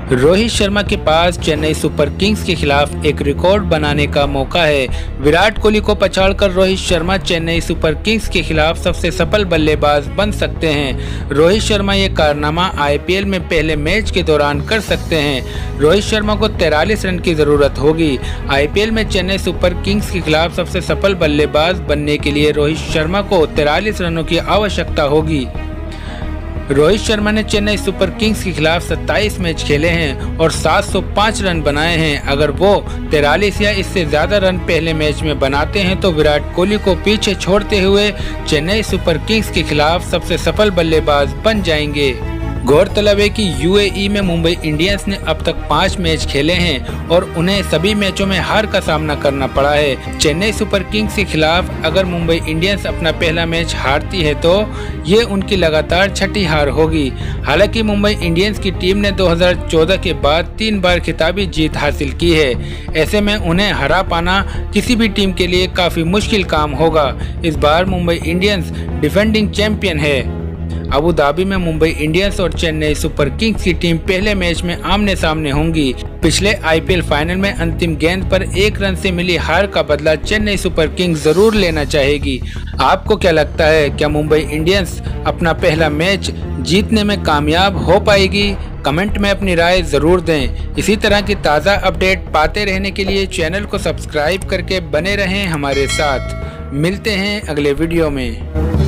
रोहित शर्मा के पास Chennai Super Kings के खिलाफ एक रिकॉर्ड बनाने का मौका है। विराट कोहली को पछाड़कर रोहित शर्मा चेन्नई सुपर किंग्स के खिलाफ सबसे सफल बल्लेबाज बन सकते हैं। रोहित शर्मा ये कारनामा आईपीएल में पहले मैच के दौरान कर सकते हैं। रोहित शर्मा को 43 रन की जरूरत होगी। आईपीएल में चेन्नई सुपर किंग्स के खिलाफ सबसे सफल बल्लेबाज बनने के लिए रोहित शर्मा को 43 रनों की आवश्यकता होगी। रोहित शर्मा ने चेन्नई सुपर किंग्स के खिलाफ 27 मैच खेले हैं और 705 रन बनाए हैं। अगर वो 43 या इससे ज्यादा रन पहले मैच में बनाते हैं तो विराट कोहली को पीछे छोड़ते हुए चेन्नई सुपर किंग्स के खिलाफ सबसे सफल बल्लेबाज बन जाएंगे। गौरतलब है कि यूएई में मुंबई इंडियंस ने अब तक 5 मैच खेले हैं और उन्हें सभी मैचों में हार का सामना करना पड़ा है। चेन्नई सुपर किंग्स के खिलाफ अगर मुंबई इंडियंस अपना पहला मैच हारती है तो ये उनकी लगातार छठी हार होगी। हालांकि मुंबई इंडियंस की टीम ने 2014 के बाद 3 बार खिताबी जीत हासिल की है। ऐसे में उन्हें हरा पाना किसी भी टीम के लिए काफी मुश्किल काम होगा। इस बार मुंबई इंडियंस डिफेंडिंग चैंपियन है। अबू धाबी में मुंबई इंडियंस और चेन्नई सुपर किंग्स की टीम पहले मैच में आमने सामने होंगी। पिछले आईपीएल फाइनल में अंतिम गेंद पर 1 रन से मिली हार का बदला चेन्नई सुपर किंग्स जरूर लेना चाहेगी। आपको क्या लगता है, क्या मुंबई इंडियंस अपना पहला मैच जीतने में कामयाब हो पाएगी? कमेंट में अपनी राय जरूर दें। इसी तरह की ताज़ा अपडेट पाते रहने के लिए चैनल को सब्सक्राइब करके बने रहें हमारे साथ। मिलते हैं अगले वीडियो में।